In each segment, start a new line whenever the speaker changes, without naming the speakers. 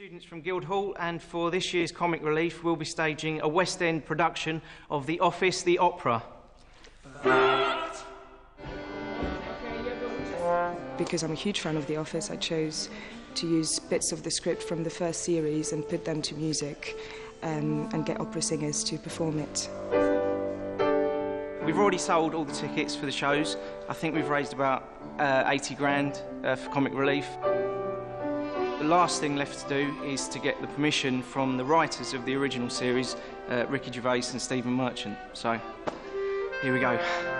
Students from Guildhall, and for this year's Comic Relief we'll be staging a West End production of The Office, the opera.
Because I'm a huge fan of The Office, I chose to use bits of the script from the first series and put them to music and get opera singers to perform it.
We've already sold all the tickets for the shows. I think we've raised about 80 grand for Comic Relief. The last thing left to do is to get the permission from the writers of the original series, Ricky Gervais and Stephen Merchant. So, here we go.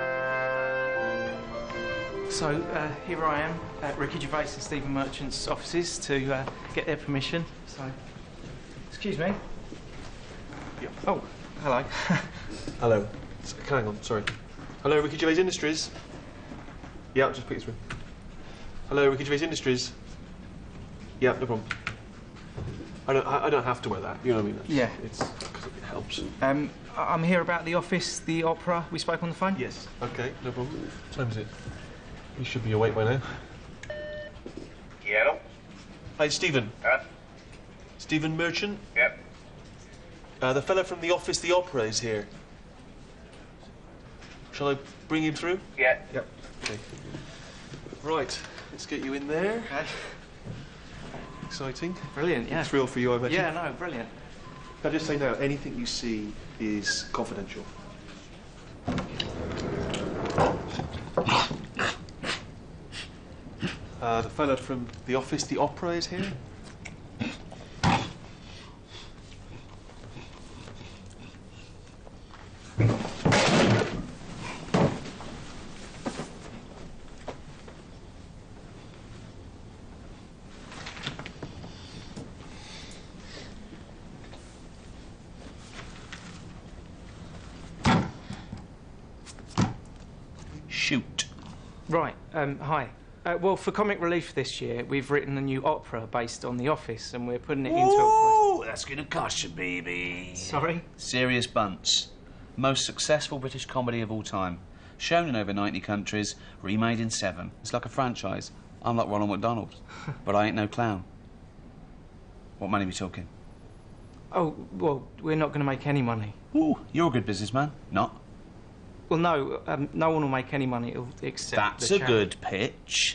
So, here I am at Ricky Gervais and Stephen Merchant's offices to get their permission. So, excuse me.
Yeah.
Oh, hello.
Hello. Hang on, sorry. Hello, Ricky Gervais Industries. Yeah, I'll just put you through. Hello, Ricky Gervais Industries. Yeah, no problem. I don't have to wear that, you know what I mean?
Yeah.
It's because it helps.
I'm here about The Office, the opera. We spoke on the phone?
Yes. Okay, no problem. What time is it? You should be awake by now.
Yeah.
Hi, Stephen.
Huh?
Stephen Merchant?
Yep.
The fella from The Office, the opera is here. Shall I bring him through?
Yeah.
Yep. Okay. Right, let's get you in there.
Okay.
Exciting.
Brilliant, yeah.
Thrill for you, I imagine.
Yeah, no, brilliant.
Can I just say now, anything you see is confidential. The fella from The Office, the opera is here.
Shoot.
Right, hi. Well, for Comic Relief this year, we've written a new opera based on The Office, and we're putting it into
Oh, that's gonna cost you, baby.
Sorry?
Serious Bunce. Most successful British comedy of all time. Shown in over 90 countries, remade in 7. It's like a franchise. I'm like Ronald McDonald, but I ain't no clown. What money are we talking?
Oh, well, we're not going to make any money.
Ooh, you're a good businessman. Not.
Well, no, no one will make any money except
That's
the
a
charity.
good pitch.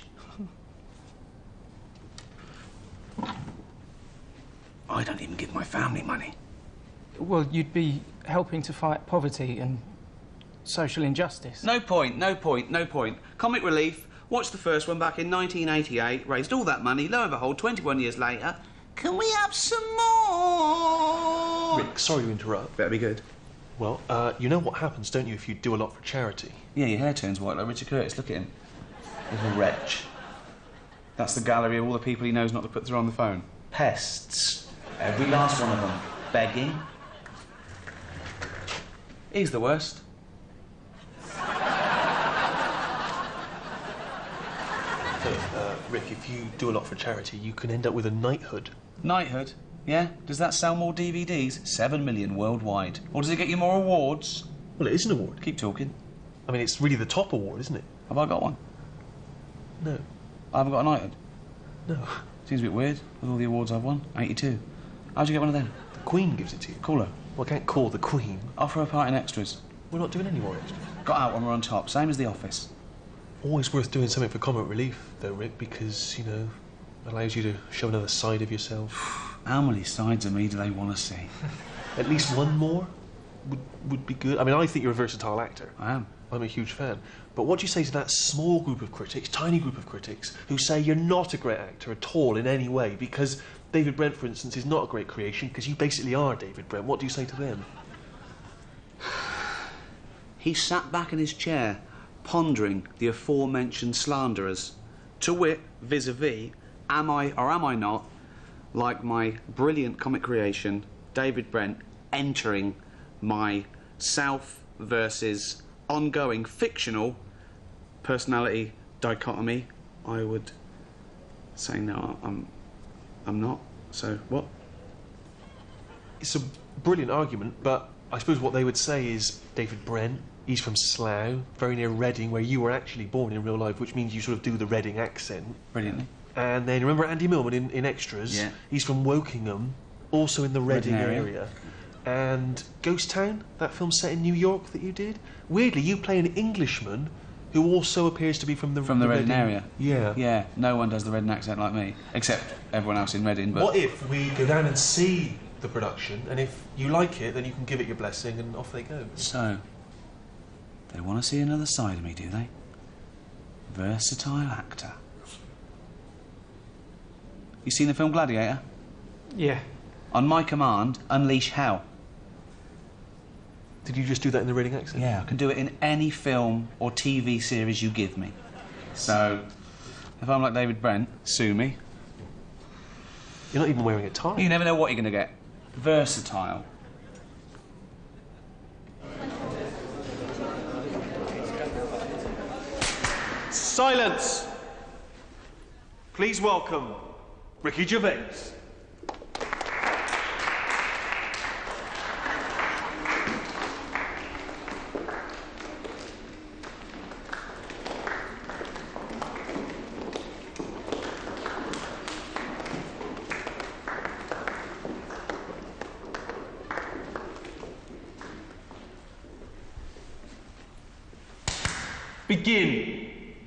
I don't even give my family money.
Well, you'd be helping to fight poverty and social injustice.
No point, no point, no point. Comic Relief, watched the first one back in 1988, raised all that money, lo and behold, 21 years later, can we have some more?
Rick, sorry to interrupt.
Better be good.
Well, you know what happens, don't you, if you do a lot for charity?
Yeah, your hair turns white like Richard Curtis. Look at him. Little wretch. That's the gallery of all the people he knows not to put through on the phone. Pests. Every last one of them. Begging. He's the worst.
Rick, if you do a lot for charity, you can end up with a knighthood.
Knighthood? Yeah? Does that sell more DVDs? 7 million worldwide. Or does it get you more awards?
Well, it is an award.
Keep talking.
I mean, it's really the top award, isn't it?
Have I got one?
No.
I haven't got a knighthood.
No.
Seems a bit weird with all the awards I've won. 82. How'd you get one of them?
The Queen gives it to you.
Call her.
Well, I can't call the Queen.
Offer her a part in extras.
We're not doing any more extras.
Got out when we're on top. Same as The Office.
Always worth doing something for Comic Relief, though, Rick, because, you know, it allows you to show another side of yourself.
How many sides of me do they want to see?
At least one more would be good. I mean, I think you're a versatile actor.
I am.
I'm a huge fan. But what do you say to that small group of critics, tiny group of critics, who say you're not a great actor at all in any way because David Brent, for instance, is not a great creation because you basically are David Brent? What do you say to them?
He sat back in his chair, pondering the aforementioned slanderers. To wit, vis-a-vis, am I or am I not, like my brilliant comic creation, David Brent, entering my self versus ongoing fictional personality dichotomy? I would say no, I'm not. So what?
It's a brilliant argument, but I suppose what they would say is David Brent, he's from Slough, very near Reading, where you were actually born in real life, which means you sort of do the Reading accent.
Brilliantly.
And then remember Andy Millman in Extras?
Yeah.
He's from Wokingham, also in the Reading
area.
area. And Ghost Town, that film set in New York that you did. Weirdly, you play an Englishman who also appears to be from the
Reading area.
Yeah.
Yeah. No one does the Reading accent like me, except everyone else in Reading. But
what if we go down and see the production, and if you like it, then you can give it your blessing, and off they go.
So, they want to see another side of me, do they? Versatile actor. You seen the film Gladiator?
Yeah.
On my command, unleash hell.
Did you just do that in the Reading accent?
Yeah, I can do it in any film or TV series you give me. So, if I'm like David Brent, sue me.
You're not even wearing a tie.
You never know what you're going to get. Versatile.
Silence! Please welcome Ricky Gervais. Begin.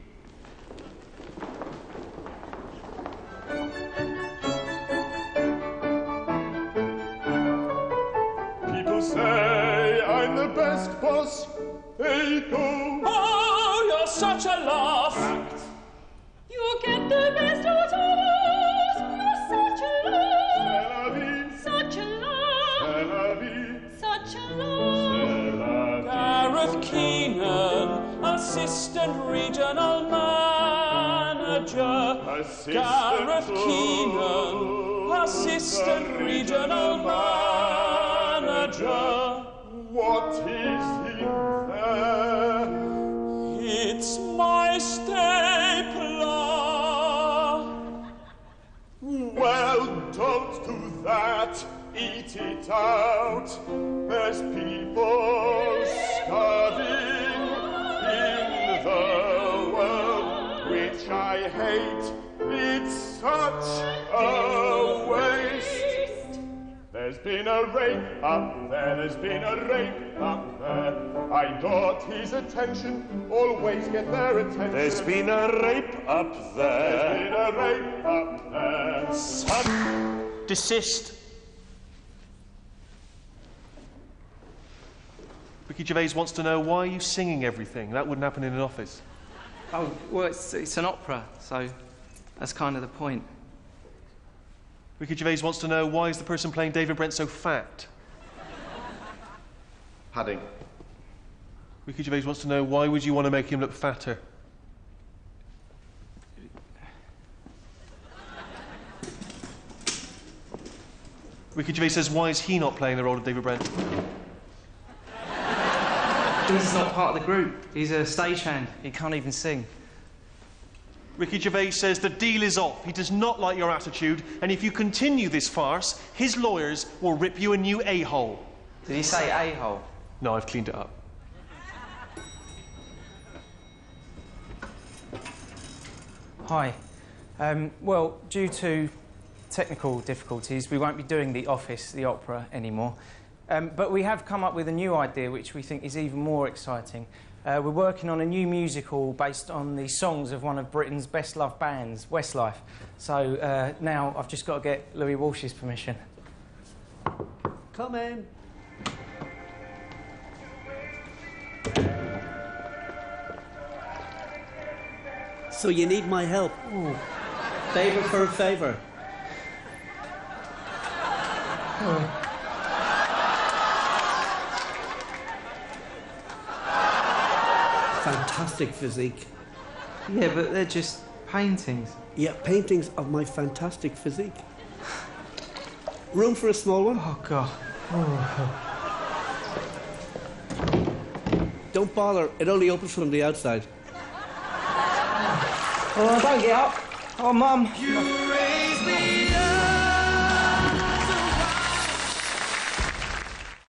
People say I'm the best boss they know.
Oh, you're such a laugh.
Fact.
You get the best out of us. You're such a laugh.
C'est la vie,
Such a laugh.
c'est la vie,
Such a laugh.
c'est la vie.
Gareth Keenan, assistant regional manager. Gareth Keenan, assistant regional manager.
What is in there?
It's my stapler.
Well, don't do that. Eat it out. There's people starving in the world, which I hate. It's such a waste. There's been a rape up there, there's been a rape up there. I got his attention, always get their attention. There's been a rape up there. There's been a rape up there. Son.
Desist. Ricky Gervais wants to know, why are you singing everything? That wouldn't happen in an office.
Oh, well, it's an opera, so that's kind of the point.
Ricky Gervais wants to know, why is the person playing David Brent so fat?
Padding.
Ricky Gervais wants to know, why would you want to make him look fatter? Ricky Gervais says, why is he not playing the role of David Brent?
He's not part of the group. He's a stagehand. He can't even sing.
Ricky Gervais says the deal is off. He does not like your attitude, and if you continue this farce, his lawyers will rip you a new a-hole.
Did he say a-hole?
No, I've cleaned it up.
Hi. Well, due to technical difficulties, we won't be doing The Office, the opera, anymore. But we have come up with a new idea which we think is even more exciting. We're working on a new musical based on the songs of one of Britain's best-loved bands, Westlife. So now I've just got to get Louis Walsh's permission.
Come in. So you need my help?
Ooh.
Favour for a favour. Fantastic physique.
Yeah, but they're just paintings.
Yeah, paintings of my fantastic physique. Room for a small one?
Oh, God.
Don't bother, it only opens from the outside.
Oh, don't get up. Oh, Mum.